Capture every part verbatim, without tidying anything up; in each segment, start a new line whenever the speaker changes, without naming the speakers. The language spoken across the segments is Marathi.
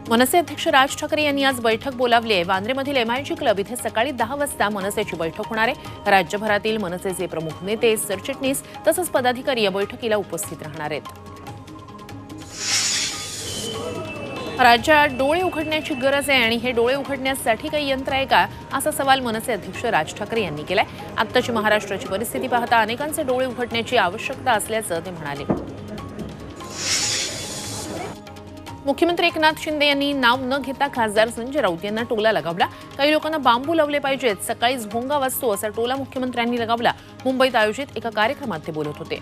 मनसे अध्यक्ष राज ठाकरे यांनी आज बैठक बोलावली आहे। वांद्रेमधील एमआयजी क्लब इथे सकाळी दहा वाजता मनसेची बैठक होणार आहे। राज्यभरातील मनसेचे प्रमुख नेते, सरचिटणीस तसंच पदाधिकारी या बैठकीला उपस्थित राहणार आहेत। राज्यात डोळे उघडण्याची गरज आहे आणि हे डोळे उघडण्यासाठी काही यंत्र आहे का, असा सवाल मनसे अध्यक्ष राज ठाकरे यांनी केलाय। आत्ताची महाराष्ट्राची परिस्थिती पाहता अनेकांचे डोळे उघडण्याची आवश्यकता असल्याचं ते म्हणाले। मुख्यमंत्री एकनाथ शिंदे यांनी नाव न घेता खासदार संजय राऊत यांना टोला लगावला। काही लोकांना बांबू लावले पाहिजेत, सकाळीच भोंगा वाजतो असा टोला मुख्यमंत्र्यांनी लगावला। मुंबईत आयोजित एका कार्यक्रमात ते बोलत होते।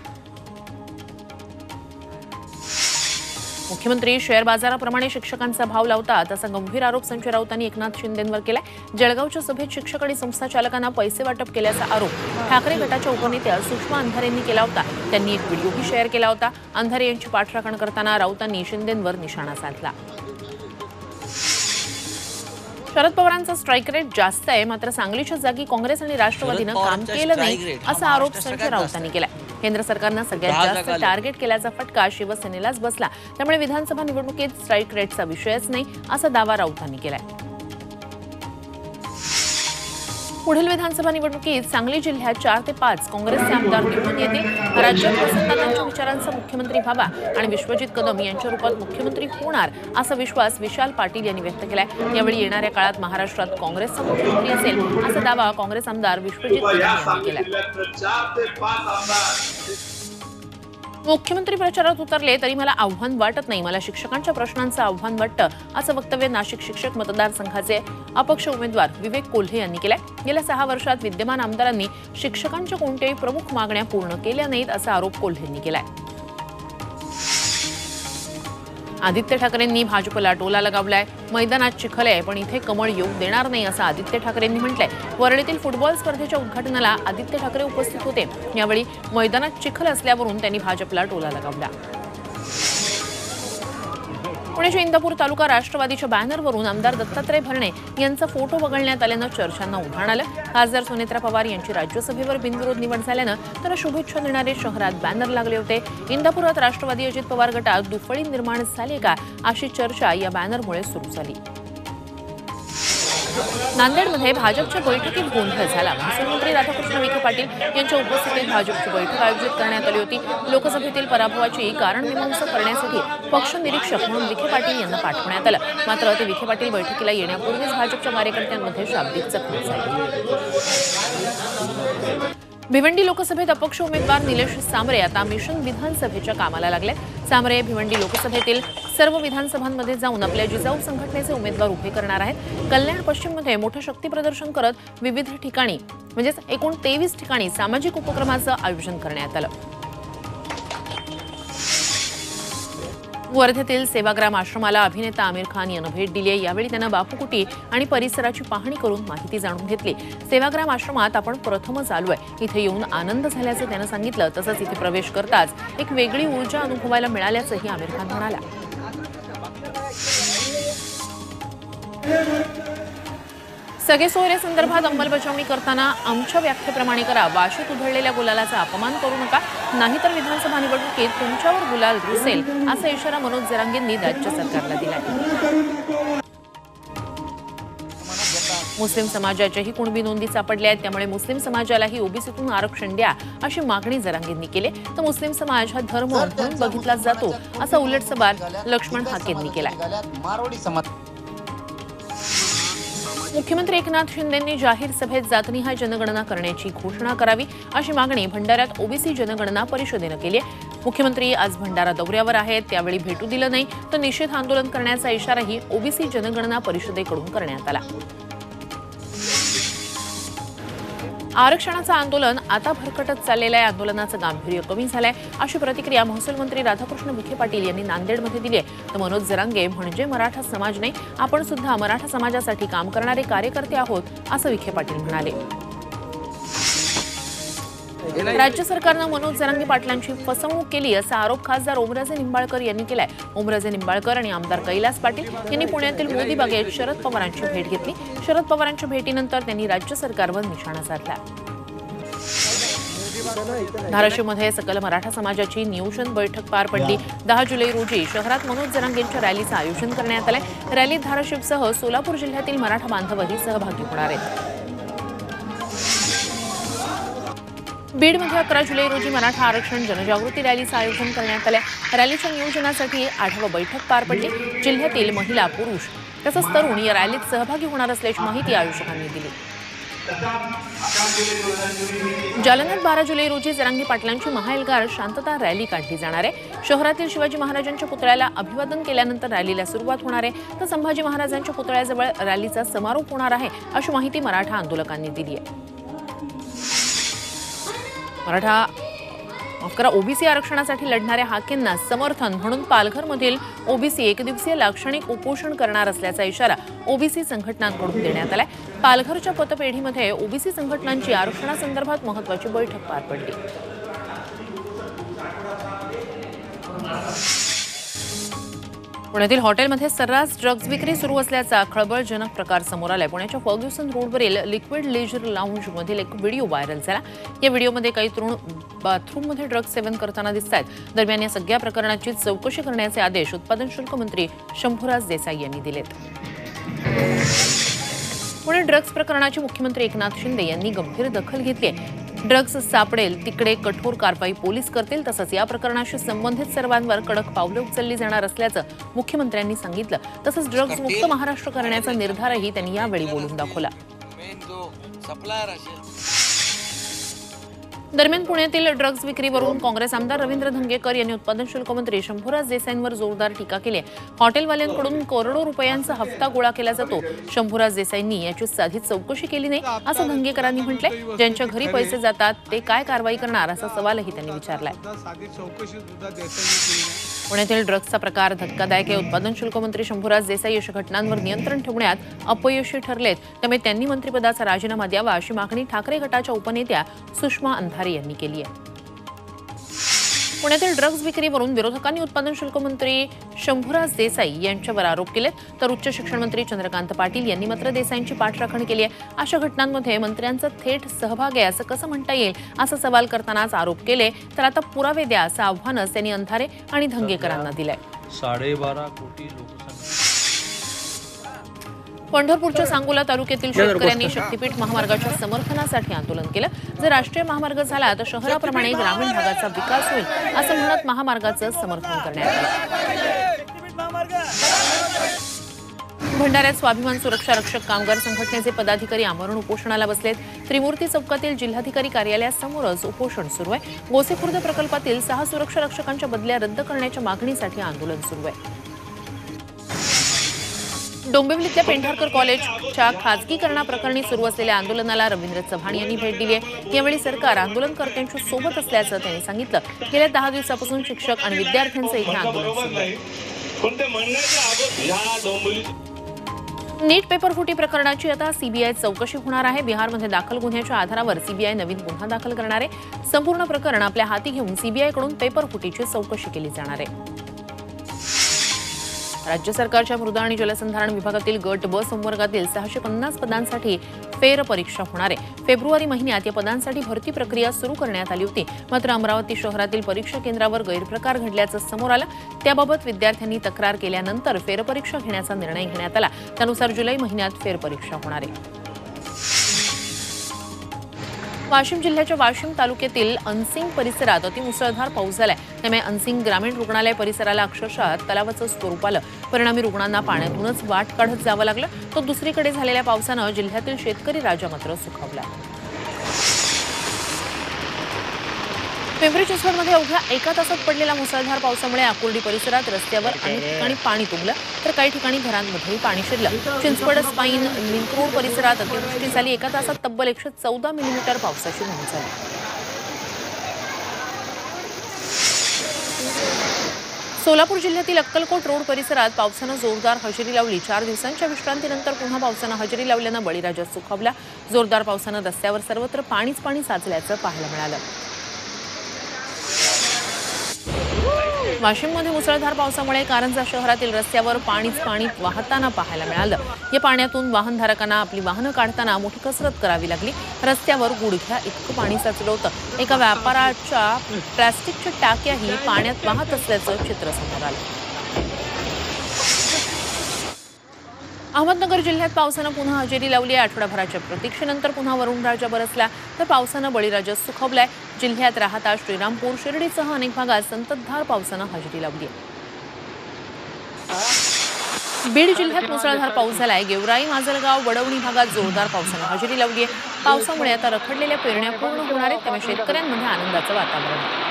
मुख्यमंत्री शेअर बाजाराप्रमाणे शिक्षकांचा भाव लावतात असा गंभीर आरोप संजय राऊतांनी एकनाथ शिंदेंवर केलाय। जळगावच्या सभेत शिक्षक आणि संस्था चालकांना पैसे वाटप केल्याचा आरोप ठाकरे गटाच्या उपनेत्या सुषमा अंधारे यांनी केला होता। त्यांनी एक व्हिडिओही शेअर केला होता। अंधारे यांची पाठराखण करताना राऊतांनी शिंदेंवर निशाणा साधला। शरद पवारांचा स्ट्राईक रेट जास्त आहे, मात्र सांगलीच्या जागी काँग्रेस आणि राष्ट्रवादीनं काम केलं नाही असा आरोप संजय राऊतांनी केलाय। केंद्र सरकारनं सगळ्यात जास्त टार्गेट केल्याचा फटका शिवसेनेलाच बसला, त्यामुळे विधानसभा निवडणुकीत स्ट्राईक रेटचा विषयच नाही असा दावा राऊतांनी केलाय। पुढील विधानसभा निवडणुकीत सांगली जिल्ह्यात चार ते पाच काँग्रेसचे आमदार निवडून येतील। राज्यात वसंतदादांच्या विचारांचा मुख्यमंत्री व्हावा आणि विश्वजित कदम यांच्या रूपात मुख्यमंत्री होणार असा विश्वास विशाल पाटील यांनी व्यक्त केलाय। यावेळी येणाऱ्या काळात महाराष्ट्रात काँग्रेसचा मुख्यमंत्री असेल असा दावा काँग्रेस आमदार विश्वजित कदम यांनी केलाय। मुख्यमंत्री प्रचारात उतरले तरी मला आव्हान वाटत नाही, मला शिक्षकांच्या प्रश्नांचं आव्हान वाटतं असं वक्तव्य नाशिक शिक्षक मतदारसंघाचे अपक्ष उमेदवार विवेक कोल्हे यांनी केलंय। गेल्या सहा वर्षात विद्यमान आमदारांनी शिक्षकांच्या कोणत्याही प्रमुख मागण्या पूर्ण केल्या नाहीत असा आरोप कोल्हेंनी केलाय। आदित्य ठाकरेंनी भाजपला टोला लगावलाय। मैदानात चिखल आहे पण इथे कमळ येऊ देणार नाही असं आदित्य ठाकरेंनी म्हटलंय। वरळीतील फुटबॉल स्पर्धेच्या उद्घाटनाला आदित्य ठाकरे उपस्थित होते। यावेळी मैदानात चिखल असल्यावरून त्यांनी भाजपला टोला लगावला। पुण्याच्या इंदापूर तालुका राष्ट्रवादीच्या बॅनरवरून आमदार दत्तात्रय भरणे यांचा फोटो वगळण्यात आल्यानं चर्चांना उधाण आलं। खासदार सुनेत्रा पवार यांची राज्यसभेवर बिनविरोध निवड झाल्यानं त्यांना शुभेच्छा देणारे शहरात बॅनर लागले होते। इंदापुरात राष्ट्रवादी अजित पवार गटात दुफळी निर्माण झाली का अशी चर्चा या बॅनरमुळे सुरू झाली। नांदेडमध्ये भाजपच्या बैठकीत गोंधळ झाला। महसूलमंत्री राधाकृष्ण विखे पाटील यांच्या उपस्थितीत भाजपची बैठक आयोजित करण्यात आली होती। लोकसभेतील पराभवाची कारण मीमांसा करण्यासाठी पक्ष निरीक्षक म्हणून विखे पाटील यांना पाठवण्यात आलं, मात्र ते विखे पाटील बैठकीला येण्यापूर्वीच भाजपच्या कार्यकर्त्यांमध्ये शाब्दिक चकमक झाली। भिवंडी लोकसभेत अपक्ष उमेदवार निलेश सांबरे आता मिशन विधानसभेच्या कामाला लागले। सांबरे भिवंडी लोकसभेतील सर्व विधानसभांमध्ये जाऊन आपल्या जिजाऊ संघटनेचे उमेदवार उभे करणार आहेत। कल्याण पश्चिममध्ये मोठं शक्ती प्रदर्शन करत विविध ठिकाणी म्हणजेच एकूण तेवीस ठिकाणी सामाजिक उपक्रमाचं आयोजन करण्यात आलं। वर्धेतील सेवाग्राम आश्रमाला अभिनेता आमिर खान यानं भेट दिली आहे। यावेळी त्यानं बापूकुटी आणि परिसराची पाहणी करून माहिती जाणून घेतली। सेवाग्राम आश्रमात आपण प्रथमच आलोय, इथे येऊन आनंद झाल्याचं त्यानं सांगितलं। तसंच इथे प्रवेश करताच एक वेगळी ऊर्जा अनुभवायला मिळाल्याचंही आमिर खान म्हणाला। सगळे सोयरे संदर्भात अंमलबजावणी करताना आमच्या व्याख्येप्रमाणे करा। वाशीत उधळलेल्या गुलालाचा अपमान करू नका, नाहीतर विधानसभा निवडणुकीत तुमच्यावर गुलाल रुसेल असा इशारा मनोज जरांगेंनी राज्य सरकारला दिलाय। मुस्लिम समाजाच्याही कुणबी नोंदी सापडल्या आहेत, त्यामुळे मुस्लिम समाजालाही ओबीसीतून आरक्षण द्या अशी मागणी जरांगेंनी केली। तर मुस्लिम समाज हा धर्म म्हणून बघितला जातो असा उलट सवाल लक्ष्मण हाकेंनी केलाय। मुख्यमंत्री एकनाथ शिंदेंनी जाहीर सभेत जातनिहाय जनगणना करण्याची घोषणा करावी अशी मागणी भंडाऱ्यात ओबीसी जनगणना परिषदेनं केली आहे। मुख्यमंत्री आज भंडारा दौऱ्यावर आहेत, त्यावेळी भेटू दिलं नाही तर निषेध आंदोलन करण्याचा इशाराही ओबीसी जनगणना परिषदेकडून करण्यात आला। आरक्षणाचं आंदोलन आता भरकटत चाललेल्या आहे, आंदोलनाचं गांभीर्य कमी झालंय अशी प्रतिक्रिया महसूल मंत्री राधाकृष्ण विखे पाटील यांनी नांदेडमध्ये दिली आहे। तर मनोज जरांगे म्हणजे मराठा समाज नाही, आपण सुद्धा मराठा समाजासाठी काम करणारे कार्यकर्ते आहोत असं विखे पाटील म्हणाले। राज्य सरकारनं मनोज जरांगे पाटलांची फसवणूक केली असा आरोप खासदार ओमराजे निंबाळकर यांनी केलाय। ओमराजे निंबाळकर आणि आमदार कैलास पाटील यांनी पुण्यातील मोदी बागेत शरद पवारांची भेट घेतली। शरद पवारांच्या भेटीनंतर त्यांनी राज्य सरकारवर निशाणा साधला। धाराशिवमध्ये सकल मराठा समाजाची नियोजन बैठक पार पडली। दहा जुलै रोजी शहरात मनोज जरांगेंच्या रॅलीचं आयोजन करण्यात आलंय। रॅलीत धाराशिवसह सोलापूर जिल्ह्यातील मराठा बांधवही सहभागी होणार आहेत। बीडमध्ये अकरा जुलै रोजी मराठा आरक्षण जनजागृती रॅलीचं आयोजन करण्यात आलं। रॅलीच्या नियोजनासाठी आढावा बैठक पार पडली। जिल्ह्यातील महिला, पुरुष तसंच तरुण या रॅलीत सहभागी होणार असल्याची माहिती आयोजकांनी दिली। जालन्यात बारा जुलै रोजी जरांगे पाटलांची महाएल्गार शांतता रॅली काढली जाणार आहे। शहरातील शिवाजी महाराजांच्या पुतळ्याला अभिवादन केल्यानंतर रॅलीला सुरुवात होणार आहे, तर संभाजी महाराजांच्या पुतळ्याजवळ रॅलीचा समारोप होणार आहे, अशी माहिती मराठा आंदोलकांनी दिली आहे। मराठा अकरा ओबीसी आरक्षणासाठी लढणाऱ्या हाकेंना समर्थन म्हणून पालघरमधील ओबीसी एकदिवसीय लाक्षणिक उपोषण करणार असल्याचा इशारा ओबीसी संघटनांकडून देण्यात आलाय। पालघरच्या पतपेढीमध्ये ओबीसी संघटनांची आरक्षणासंदर्भात महत्त्वाची बैठक पार पडली। पुण्यातील हॉटेलमध्ये सर्रास ड्रग्ज विक्री सुरू असल्याचा खळबळजनक प्रकार समोर आलाय। पुण्याच्या फर्ग्युसन रोडवरील लिक्विड लेजर लाऊंज मधील एक व्हिडिओ व्हायरल झाला। या व्हिडिओमध्ये काही तरुण बाथरूममध्ये ड्रग्ज सेवन करताना दिसत आहेत। दरम्यान या सगळ्या प्रकरणाची चौकशी करण्याचे आदेश उत्पादन शुल्क मंत्री शंभूराज देसाई यांनी दिलेत। पुणे ड्रग्ज प्रकरणाची मुख्यमंत्री एकनाथ शिंदे यांनी गंभीर दखल घेतली आहे। ड्रग्ज सापडेल तिकडे कठोर कारवाई पोलीस करतील, तसंच या प्रकरणाशी संबंधित सर्वांवर कडक पावले उचलली जाणार असल्याचं मुख्यमंत्र्यांनी सांगितलं। तसंच ड्रग्ज मुक्त महाराष्ट्र करण्याचा निर्धारही त्यांनी यावेळी बोलून दाखवला। दरम्यान पुण्यातील ड्रग्ज विक्रीवरून काँग्रेस आमदार रवींद्र धंगेकर यांनी उत्पादन शुल्क मंत्री शंभूराज देसाईंवर जोरदार टीका केली आहे। हॉटेलवाल्यांकडून करोडो रुपयांचा हप्ता गोळा केला जातो, शंभूराज देसाईंनी याची साधी चौकशी केली नाही असं धंगेकरांनी म्हटलंय। ज्यांच्या घरी पैसे जातात ते काय कारवाई करणार असा सवालही त्यांनी विचारलाय। पुण्यातील ड्रग्जचा प्रकार धक्कादायक आहे। उत्पादन शुल्क मंत्री शंभूराज देसाई अशा घटनांवर नियंत्रण ठेवण्यात अपयशी ठरलेत, त्यामुळे त्यांनी मंत्रिपदाचा राजीनामा द्यावा अशी मागणी ठाकरे गटाच्या उपनेत्या सुषमा अंधारे यांनी केली आहे। पुण्यातील ड्रग्ज विक्रीवरून विरोधकांनी उत्पादन शुल्क मंत्री शंभूराज देसाई यांच्यावर आरोप केलेत, तर उच्च शिक्षण मंत्री चंद्रकांत पाटील यांनी मात्र देसाईंची पाठराखण केली आहे। अशा घटनांमध्ये मंत्र्यांचा थेट सहभाग आहे असं कसं म्हणता येईल असा सवाल करतानाच आरोप केले, तर आता पुरावे द्या असं आव्हानच त्यांनी अंधारे आणि धंगेकरांना दिलंय।
साडेबारा कोटी
पंढरपूरच्या सांगोला तालुक्यातील शेतकऱ्यांनी शक्तीपीठ महामार्गाच्या समर्थनासाठी आंदोलन केलं। जर राष्ट्रीय महामार्ग झाला तर शहराप्रमाणे ग्रामीण भागाचा विकास होईल असं म्हणत महामार्गाचं समर्थन करण्यात आलं। भंडाऱ्यात स्वाभिमान सुरक्षा रक्षक कामगार संघटनेचे पदाधिकारी आमरण उपोषणाला बसलेत। त्रिमूर्ती चौकातील जिल्हाधिकारी कार्यालयासमोरच उपोषण सुरू आहे। गोसेखुर्द प्रकल्पातील सहा सुरक्षा रक्षकांच्या बदल्या रद्द करण्याच्या मागणीसाठी आंदोलन सुरू आहे। डोंबिवलीतल्या पेंढारकर कॉलेजच्या खासगीकरणाप्रकरणी सुरू असलेल्या आंदोलनाला रवींद्र चव्हाण यांनी भेट दिली आहे। यावेळी सरकार आंदोलनकर्त्यांच्या सोबत असल्याचं त्यांनी सांगितलं। गेल्या दहा दिवसापासून शिक्षक आणि विद्यार्थ्यांचं इथे आंदोलन सुरू आहे। नीट पेपर फुटी प्रकरणाची आता सीबीआय चौकशी होणार आहे। बिहारमध्ये दाखल गुन्ह्याच्या आधारावर सीबीआय नवीन गुन्हा दाखल करणार आहे। संपूर्ण प्रकरण आपल्या हाती घेऊन सीबीआयकडून पेपर फुटीची चौकशी केली जाणार आहे। राज्य सरकारच्या मृदा आणि जलसंधारण विभागातील गट ब संवर्गातील सहाशे पन्नास पदांसाठी फेरपरीक्षा होणार आहे। फेब्रुवारी महिन्यात या पदांसाठी भरती प्रक्रिया सुरू करण्यात आली होती, मात्र अमरावती शहरातील परीक्षा केंद्रावर गैरप्रकार घडल्याचं समोर आलं। त्याबाबत विद्यार्थ्यांनी तक्रार केल्यानंतर फेरपरीक्षा घेण्याचा निर्णय घेण्यात आला। त्यानुसार जुलै महिन्यात फेरपरीक्षा होणार आहे। वाशिम जिल्ह्याच्या वाशिम तालुक्यातील अनसिंग परिसरात अतिमुसळधार पाऊस झालाय, त्यामुळे अनसिंग ग्रामीण रुग्णालय परिसराला अक्षरशः तलावाचं स्वरूप आलं। परिणामी रुग्णांना पाण्यातूनच वाट काढत जावं लागलं। तर दुसरीकडे झालेल्या पावसानं जिल्ह्यातील शेतकरी राजा मात्र सुखावला। पिंपरी चिंचवडमध्ये अवघ्या एका तासात पडलेल्या मुसळधार पावसामुळे आकुर्डी परिसरात रस्त्यावर अनेक ठिकाणी पाणी तुंबलं, तर काही ठिकाणी घरांमध्येही पाणी शिरलं। चिंचवड स्पाईन लिंकरोड परिसरात अतिवृष्टी झाली। एका तासात तब्बल एकशे चौदा मिलीमीटर पावसाची नोंद झाली। सोलापूर जिल्ह्यातील अक्कलकोट रोड परिसरात पावसानं जोरदार हजेरी लावली। चार दिवसांच्या विश्रांतीनंतर पुन्हा पावसानं हजेरी लावल्यानं बळीराजा सुखावला। जोरदार पावसानं रस्त्यावर सर्वत्र पाणीच पाणी साचल्याचं पाहायला मिळालं। वाशिममध्ये मुसळधार पावसामुळे कारंजा शहरातील रस्त्यावर पाणीच पाणी वाहताना पाहायला मिळालं। या पाण्यातून वाहनधारकांना आपली वाहनं काढताना मोठी कसरत करावी लागली। रस्त्यावर गुडघ्या इतकं पाणी साचलं होतं। एका व्यापाराच्या प्लास्टिकच्या टाक्याही पाण्यात वाहत असल्याचं चित्र समोर आलं। अहमदनगर जिल्ह्यात पावसानं पुन्हा हजेरी लावली आहे। आठवडाभराच्या प्रतीक्षेनंतर पुन्हा वरुणराजा बरसला तर पावसानं बळीराजा सुखावलाय। जिल्ह्यात राहता श्रीरामपूर शिर्डीसह अनेक भागात संततधार पावसानं हजेरी लावली आहे। बीड जिल्ह्यात मुसळधार पाऊस झालाय। गेवराई माजलगाव वडवणी भागात जोरदार पावसानं हजेरी लावली आहे। पावसामुळे आता रखडलेल्या पेरण्या पूर्ण होणार आहेत, त्यामुळे शेतकऱ्यांमध्ये आनंदाचं वातावरण आहे।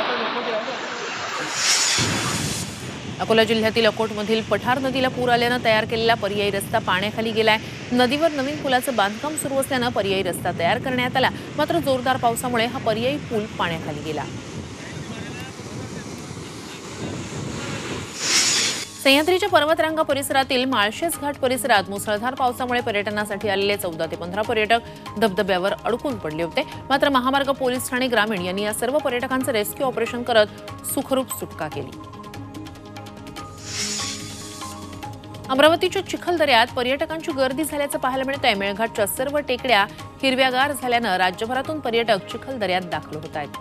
अकोला जिल्ह्यातील अकोटमधील पठार नदीला पूर आल्यानं तयार केलेला पर्यायी रस्ता पाण्याखाली गेलाय। नदीवर नवीन पुलाचं बांधकाम सुरू असल्यानं पर्यायी रस्ता तयार करण्यात आला, मात्र जोरदार पावसामुळे हा पर्यायी पूल पाण्याखाली गेला। सह्याद्रीच्या पर्वतरांगा परिसरातील माळशेज घाट परिसरात मुसळधार पावसामुळे पर्यटनासाठी आलेले चौदा ते पंधरा पर्यटक धबधब्यावर अडकून पडले होते। मात्र महामार्ग पोलीस ठाणे ग्रामीण यांनी या सर्व पर्यटकांचं रेस्क्यू ऑपरेशन करत सुखरूप सुटका केली। अमरावतीच्या चिखलदऱ्यात पर्यटकांची गर्दी झाल्याचं पाहायला मिळतंय। मेळघाटच्या सर्व टेकड्या हिरव्यागार झाल्यानं राज्यभरातून पर्यटक चिखलदऱ्यात दाखल होत आहेत।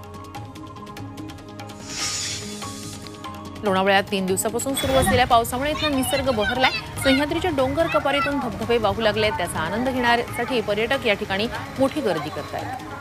लोणावळ्यात तीन दिवसापासून सुरू असलेल्या पावसामुळे इथला निसर्ग बहरलाय। सह्याद्रीच्या डोंगर कपारीतून धबधबे वाहू लागले, त्याचा आनंद घेण्यासाठी पर्यटक या ठिकाणी मोठी गर्दी करत आहेत।